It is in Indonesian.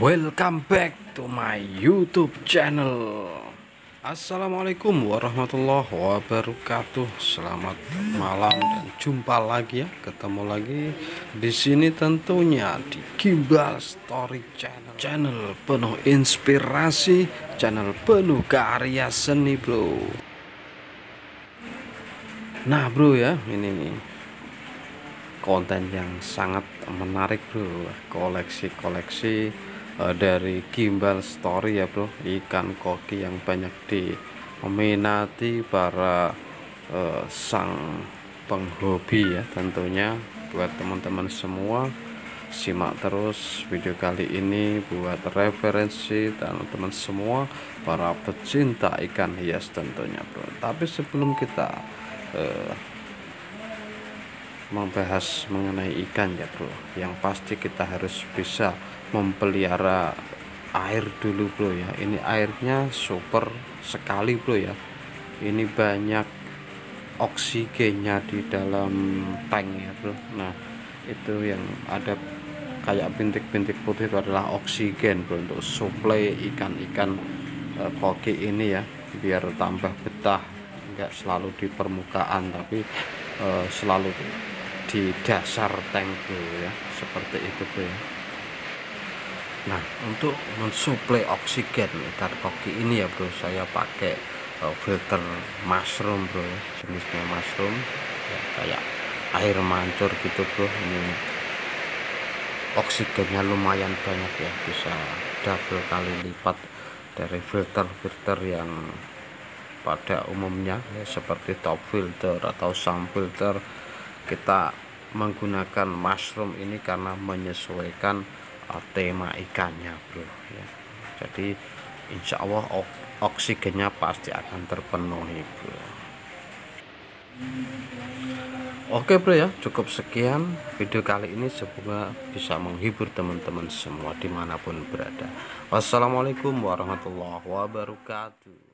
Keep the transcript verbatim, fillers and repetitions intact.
Welcome back to my YouTube channel. Assalamualaikum warahmatullahi wabarakatuh. Selamat malam dan jumpa lagi ya. Ketemu lagi di sini tentunya di Gimbal Story Channel. Channel penuh inspirasi, channel penuh karya seni, bro. Nah, bro ya, ini nih konten yang sangat menarik, bro. Koleksi-koleksi Uh, dari Gimbal Story ya, bro. Ikan koki yang banyak diminati para uh, sang penghobi ya. Tentunya buat teman-teman semua, simak terus video kali ini buat referensi teman-teman semua para pecinta ikan hias tentunya, bro. Tapi sebelum kita uh, membahas mengenai ikan ya, bro, yang pasti kita harus bisa memelihara air dulu, bro ya. Ini airnya super sekali, bro ya. Ini banyak oksigennya di dalam tank ya, bro. Nah, itu yang ada kayak bintik-bintik putih itu adalah oksigen, bro, untuk suplai ikan-ikan e, koki ini ya, biar tambah betah, enggak selalu di permukaan tapi e, selalu di dasar tank, bro ya, seperti itu, bro ya. Nah, untuk mensuplai oksigen ikan koki ini ya, bro, saya pakai uh, filter mushroom, bro ya, jenisnya mushroom ya, kayak air mancur gitu, bro. Ini oksigennya lumayan banyak ya, bisa double kali lipat dari filter-filter yang pada umumnya ya, seperti top filter atau sun filter. Kita menggunakan mushroom ini karena menyesuaikan tema ikannya, bro ya. Jadi insya Allah oksigennya pasti akan terpenuhi, bro. Oke, bro ya, cukup sekian video kali ini, semoga bisa menghibur teman-teman semua dimanapun berada. Wassalamualaikum warahmatullahi wabarakatuh.